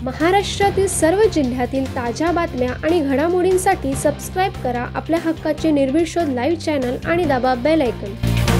महाराष्ट्रातील सर्व जिल्ह्यातील ताज्या बातम्या आणि घडामोडींसाठी सबस्क्राईब करा आपल्या हक्काचे निर्भीड शोध लाईव्ह चॅनल आणि दाबा बेल आयकॉन।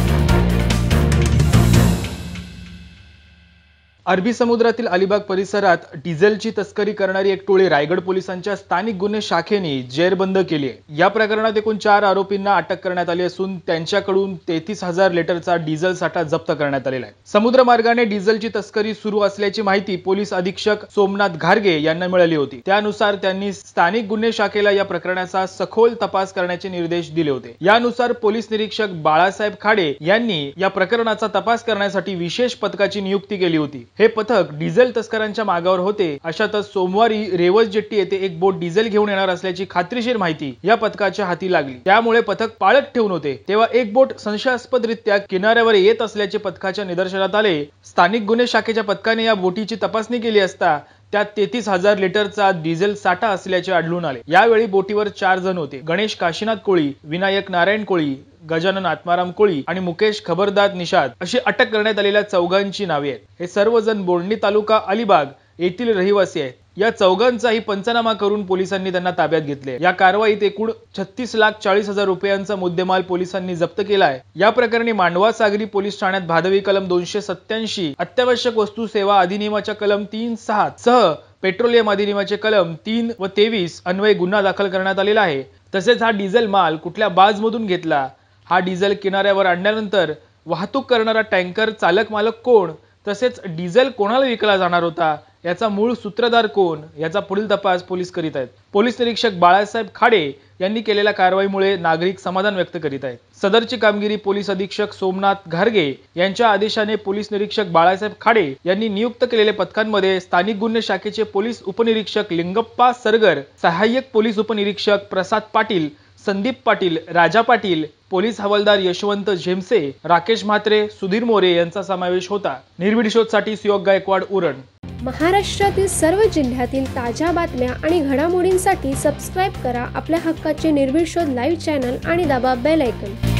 अरबी समुद्रातील अलिबाग परिसरात डिझेलची तस्करी करणारी एक टोळी रायगड पोलिसांच्या स्थानिक गुन्हे शाखेने जेरबंद केली आहे। या प्रकरणात एकूण 4 आरोपींना अटक करण्यात आली असून त्यांच्याकडून 33,000 लिटरचा डिझेल साठा जप्त करण्यात आलेला आहे। समुद्र मार्गाने डिझेलची तस्करी सुरू असल्याची माहिती पोलीस अधीक्षक सोमनाथ घारगे यांना मिळाली होती। त्यानुसार त्यांनी स्थानिक गुन्हे शाखेला या प्रकरणाचा सखोल तपास करण्याचे निर्देश दिले होते। यानुसार पोलीस निरीक्षक बाळासाहेब खाडे यांनी या प्रकरणाचा तपास करण्यासाठी विशेष पथकाची नियुक्ती केली होती। हे पथक डिझेल तस्करांच्या मागावर होते। अशातच सोमवारी रेवस जेट्टी येथे एक बोट डिझेल घेऊन येणार असल्याची खात्रीशीर माहिती या पथकाच्या हाती लागली। त्यामुळे पथक पाळत ठेवून होते तेव्हा एक बोट संशयास्पदरित्या किनाऱ्यावर येत असल्याचे पथकाच्या निदर्शनास आले। स्थानिक गुन्हे शाखेच्या पथकाने या बोटीची तपासणी केली असता त्यात 33,000 लिटरचा डिझेल साठा असल्याचे आढळून आले। यावेळी बोटीवर 4 जण होते। गणेश काशीनाथ कोळी, विनायक नारायण कोळी, गजानन आत्माराम कोळी आणि मुकेश खबरदार निषाद अशी अटक करण्यात आलेल्या चौघांची नावे आहेत। हे सर्वजण बोर्डणी तालुका अलिबाग येथील रहिवासी आहेत। या चौघांचाही पंचनामा करून पोलिसांनी त्यांना ताब्यात घेतले। या कारवाईत एकूण 36,40,000 रुपयांचा मुद्देमाल पोलिसांनी जप्त केला आहे। या प्रकरणी मांडवा सागरी पोलीस ठाण्यात भादवी कलम 287 अत्यावश्यक वस्तू सेवा अधिनियमाच्या कलम 3(6) सह पेट्रोलियम अधिनियमाचे कलम 3 व 23 अन्वये गुन्हा दाखल करण्यात आलेला आहे। तसेच हा डिझेल माल कुठल्या बाजमधून घेतला, हा डिझेल किनाऱ्यावर आणल्यानंतर वाहतूक करणारा टँकर चालक मालक कोण, तसेच डिझेल कोणाला विकला जाणार होता, याचा मूळ सूत्रधार कोण, याचा पुढील तपास पोलीस करीत आहेत। पोलीस निरीक्षक बाळासाहेब खाडे यांनी केलेल्या कारवाईमुळे नागरिक समाधान व्यक्त करीत आहेत। सदरची कामगिरी पोलीस अधीक्षक सोमनाथ घारगे यांच्या आदेशाने पोलीस निरीक्षक बाळासाहेब खाडे यांनी नियुक्त केलेल्या पथकांमध्ये स्थानिक गुन्हे शाखेचे पोलीस उपनिरीक्षक लिंगप्पा सरगर, सहाय्यक पोलीस उपनिरीक्षक प्रसाद पाटील, संदीप पाटील, राजा पाटील, पोलीस हवालदार यशवंत झेमसे, राकेश म्हात्रे, सुधीर मोरे यांचा समावेश होता। निर्भीड शोधसाठी सुयोग गायकवाड, उरण। महाराष्ट्रातील सर्व जिल्ह्यातील ताज्या बातम्या आणि घडामोडींसाठी सबस्क्राईब करा आपल्या हक्काचे निर्भीड शोध लाईव्ह चॅनल आणि दाबा बेल आयकॉन।